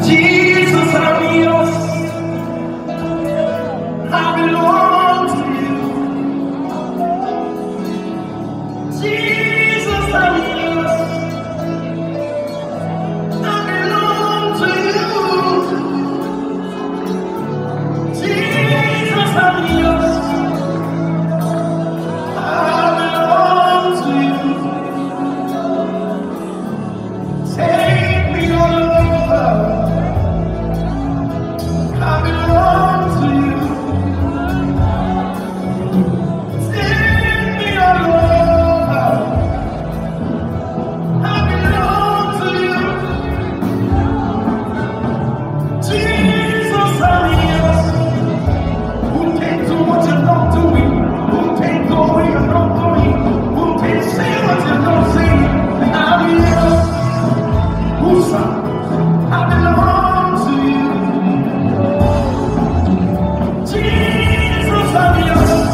Jesus, I'm yours. I belong to you. Jesus, I'm yours. I belong to you. Jesus, I'm yours. I belong to you. Take me all over. I belong to you. Take me all over. I belong to you. Jesus, I'm yours. Who can do what you're not doing? Who can go where you're not going? Who can say what you're not saying? I'm yours. Who's I belong to you. Jesus, I'm yours.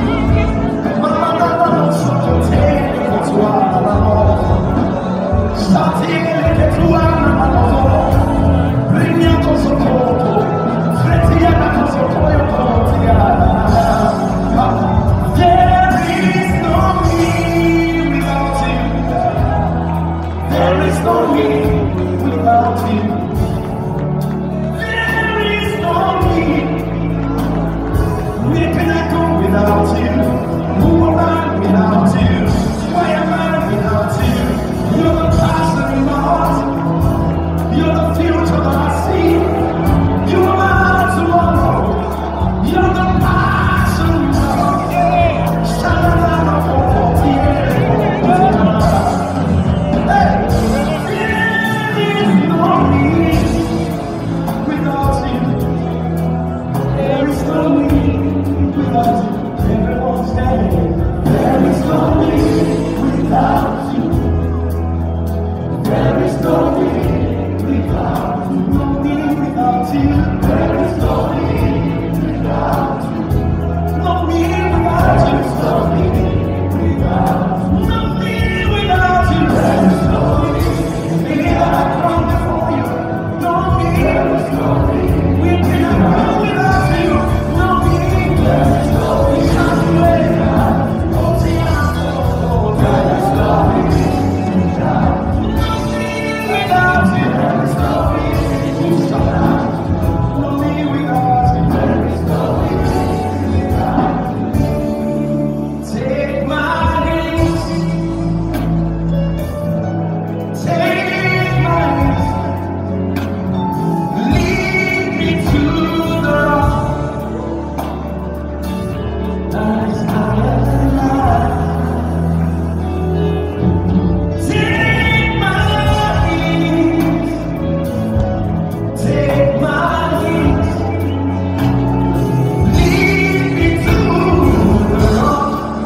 There is no me without you. There is no me. Where can I go without you? Who am I without you? Why am I without you? You're the passion in my heart. You're the future that I see. You are my tomorrow. You're the passion in my heart. There is no me without you. Everyone's saying there is no me without you. There is no me without you. No me without you. There is no me without you. No me without you. No me without you. No me without you. There is no me. Me that I come before you. No me. There is no me. We cannot go without you. No me. There is no me. There is no me. Without you, there is no me. No me without you, there is no me without you. Take my hands, take my hands, lead me to the rock that is higher than I. Take my hands, take my hands, lead me to the rock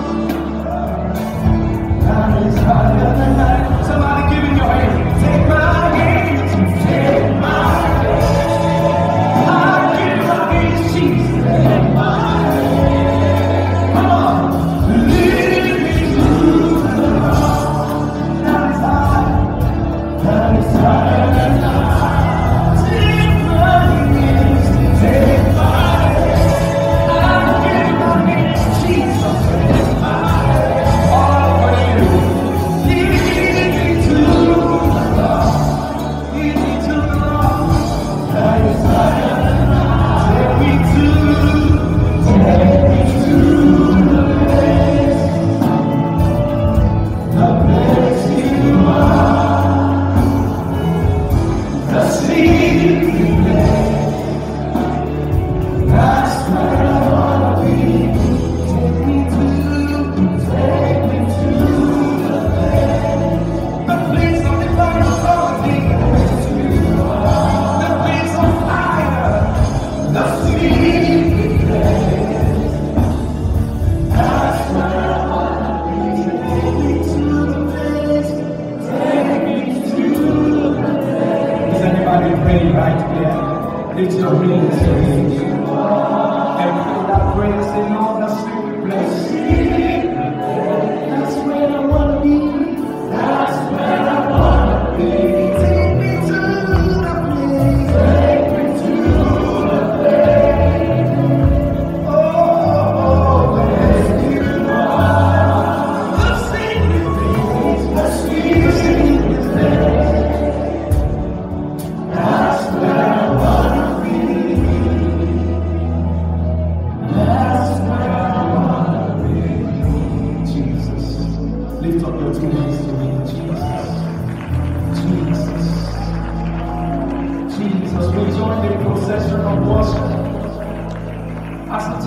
that is higher than I. Somebody give me your hand. Take my hands, take my hands. I give my hands, Jesus. Take my hands. Come on, lead me to the rock that is higher. That is higher than I. Take my hands, take my hands. I give my hands, Jesus. Take my hands. All for you. Lead me to the rock. Lead me to the rock that is higher than I. Take me to the place, the place you are. The secret place, that's where I wanna be. Take me to the place of divine authority. The place of fire, the secret place, that's where I wanna be. Take me to the place, take me to the place. Is anybody praying right here? Lift your hands.